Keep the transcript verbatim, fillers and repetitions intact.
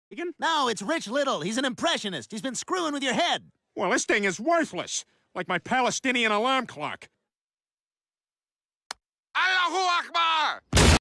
Again? No, it's Rich Little. He's an impressionist. He's been screwing with your head. Well, this thing is worthless. Like my Palestinian alarm clock. Allahu Akbar!